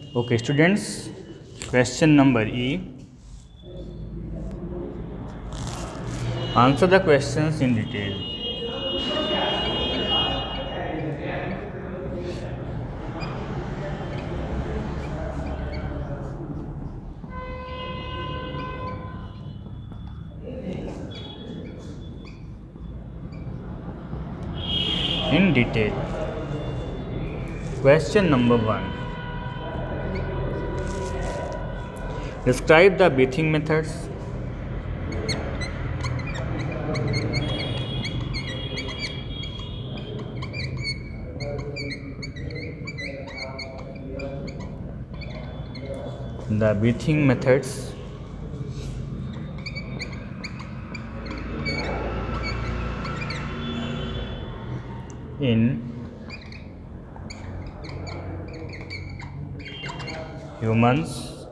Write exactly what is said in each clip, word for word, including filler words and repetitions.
Okay, students, question number E. Answer the questions in detail. In detail. Question number one. Describe the breathing methods. The breathing methods in humans,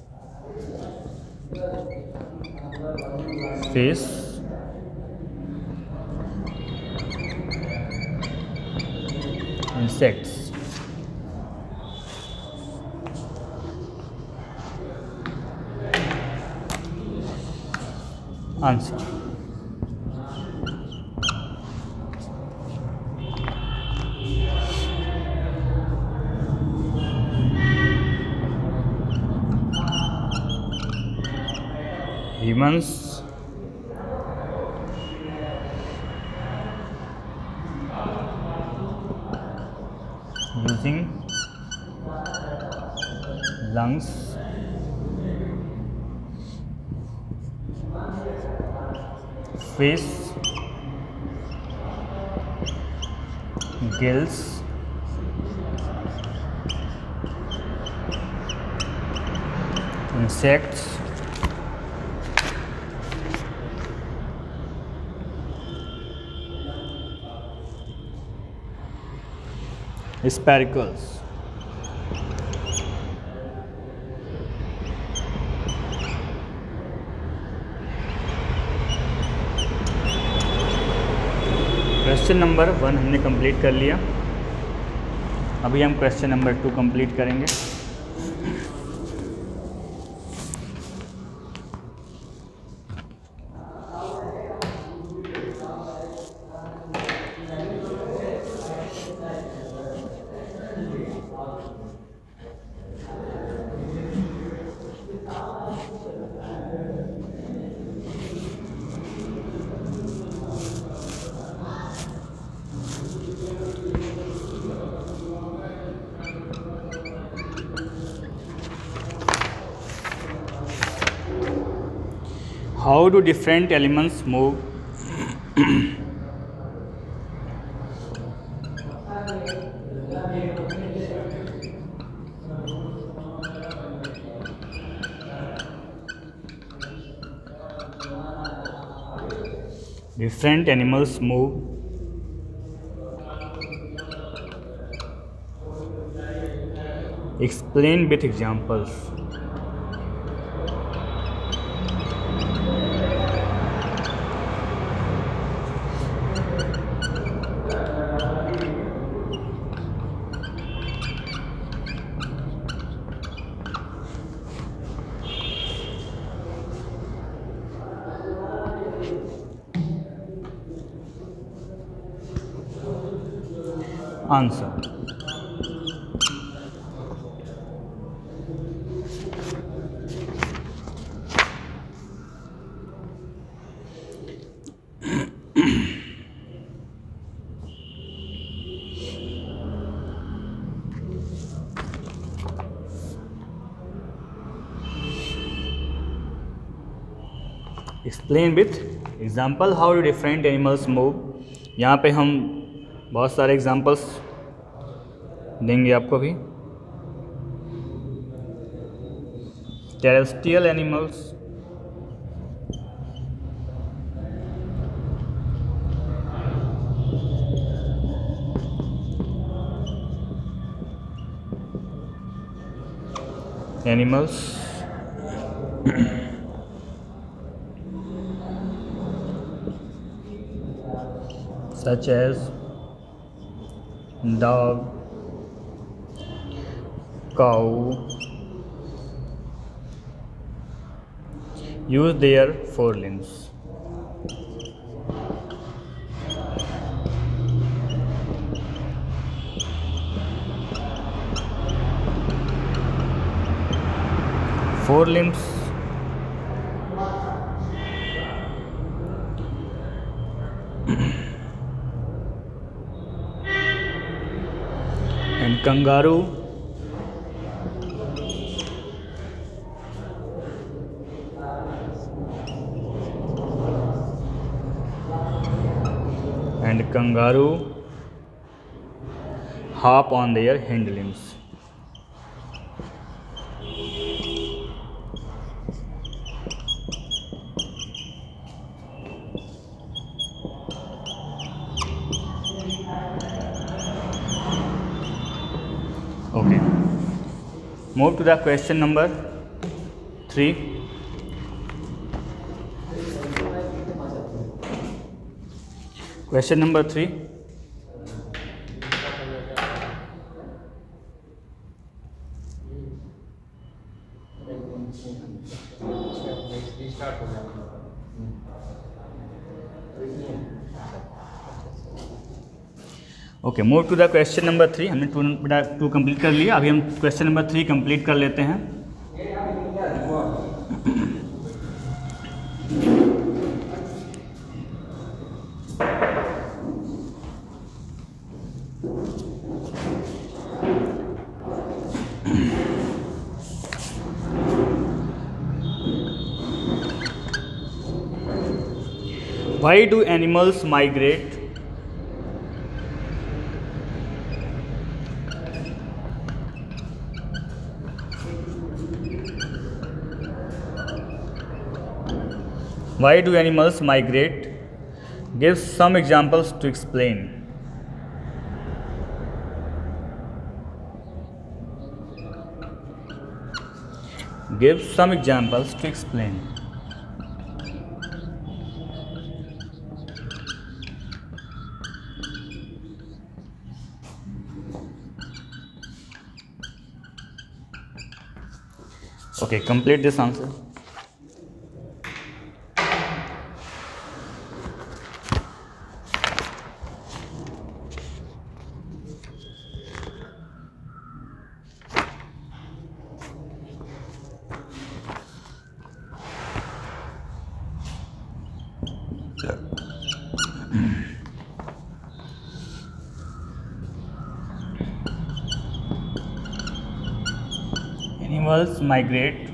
fish, insects. Answer. Humans using lungs, fish gills, insects, spiracles. Question number one हमने complete कर लिया। अभी हम question number two complete करेंगे। How do different elements move? Different animals move. Explain with examples. Answer. Explain with example how do different animals move. यहाँ पे हम बहुत सारे एग्जाम्पल्स देंगे आपको भी। Terrestrial animals, animals such as dog, cow use their forelimbs? Forelimbs. And kangaroo and kangaroo hop on their hind limbs. Okay. Move to the question number three. Question number three. Okay, move to the question number three. हमने two two complete कर लिया. अभी हम question number three complete कर लेते हैं. Why do animals migrate? Why do animals migrate? Give some examples to explain. Give some examples to explain. Okay, complete this answer. Animals migrate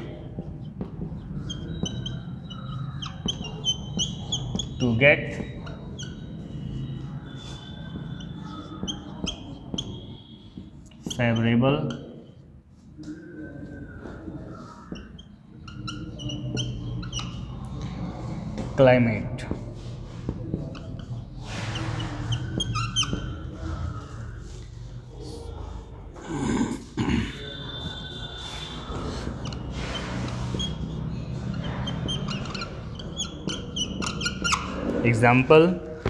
to get favorable climate. Example: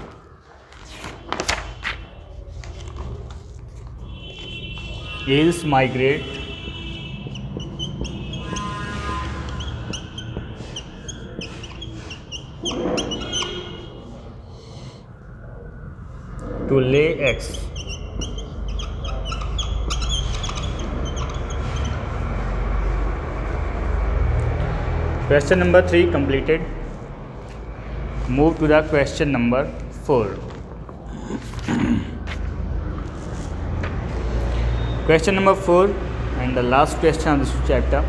eels migrate to lay eggs. Question number three completed. Move to the question number four. Question number four and the last question of this chapter.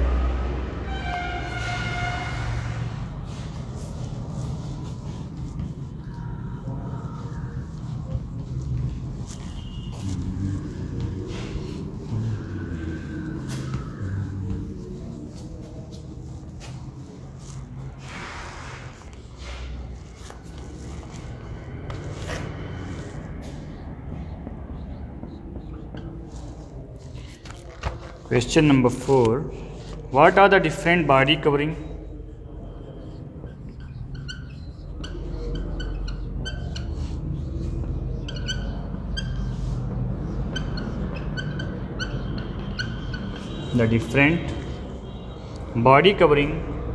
Question number four. What are the different body covering? the different body covering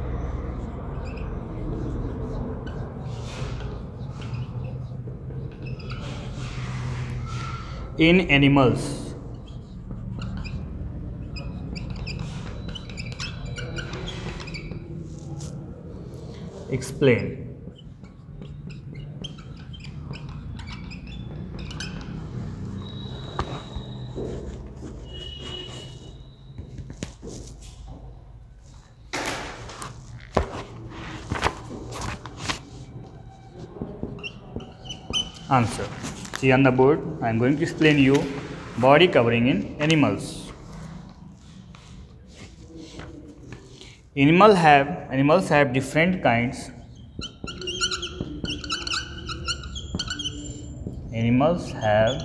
in animals. Explain. Answer. See on the board, I am going to explain you body covering in animals. Animal have animals have different kinds. Animals have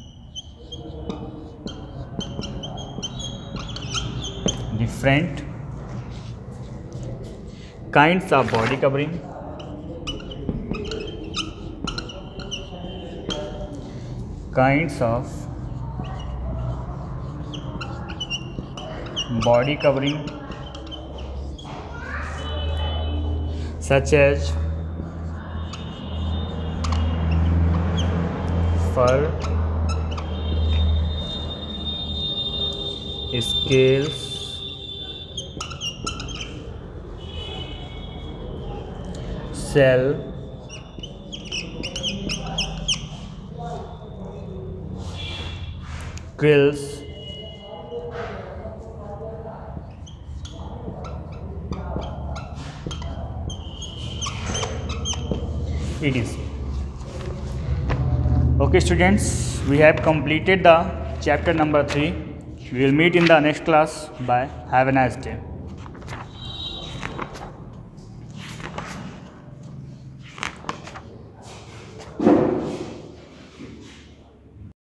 different kinds of body covering. Kinds of body covering such as fur, scales, shell, quills, et cetera. Okay students, we have completed the chapter number three. We will meet in the next class. Bye. Have a nice day.